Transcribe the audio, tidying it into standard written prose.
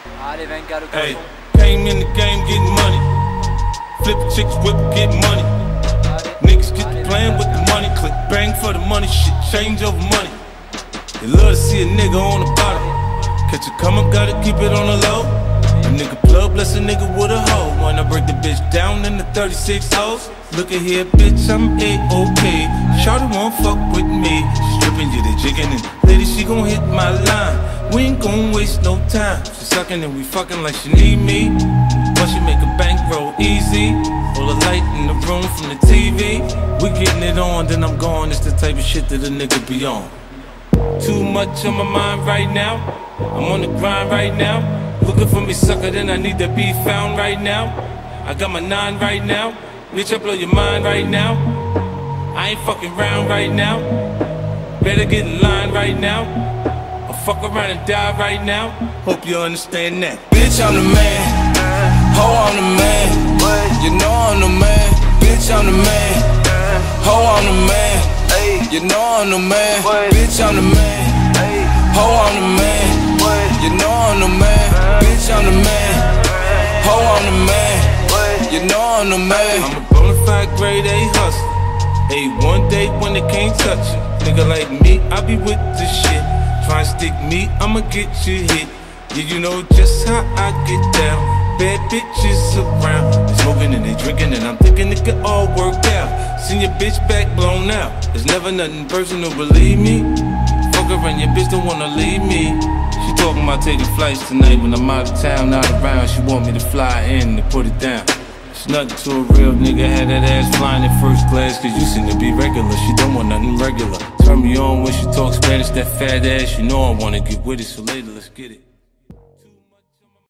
Allez, venga, le Hey, came in the game getting money. Flip chicks, whip, get money. Niggas get to playing with the money. Click bang for the money, shit change over money. They love to see a nigga on the bottom. Catch a come up, gotta keep it on the low. A nigga plug, bless a nigga with a hoe. Wanna break the bitch down in the 36 hoes. Look at here, bitch, I'm A-OK. Shawty won't fuck with me. Stripping you, the jigging, and lady, she gon' hit my line. We ain't gon' waste no time. She sucking and we fucking like she need me. But she make a bankroll easy. All the light in the room from the TV. We getting it on, then I'm gone. It's the type of shit that a nigga be on. Too much on my mind right now. I'm on the grind right now. Looking for me, sucker, then I need to be found right now. I got my 9 right now. Bitch, I blow your mind right now. I ain't fucking round right now. Better get in line right now. I'll fuck around and die right now. Hope you understand that. Bitch, I'm the man. Ho, I'm the man. You know I'm the man. Bitch, I'm the man. Ho, I'm the man. You know I'm the man. Bitch, I'm the man. Ho, I'm the man. You know I'm the man. Bitch, I'm the man. Ho, I'm the man. You know I'm the man. I'm a bonafide grade A hustler. Hey, one day when they can't touch it. Nigga like me, I be with the shit. Try and stick me, I'ma get you hit. Yeah, you know just how I get down. Bad bitches around. They smoking and they drinking and I'm thinking it could all work out. Seen your bitch back blown out. There's never nothing personal, believe me. Fuck her and your bitch don't wanna leave me. She talking about taking flights tonight when I'm out of town, not around. She want me to fly in to put it down. It's nothing to a real nigga, had that ass flying in first class. Cause you seem to be regular, she don't want nothing regular. Turn me on when she talks Spanish, that fat ass. You know I wanna get with it, so later let's get it.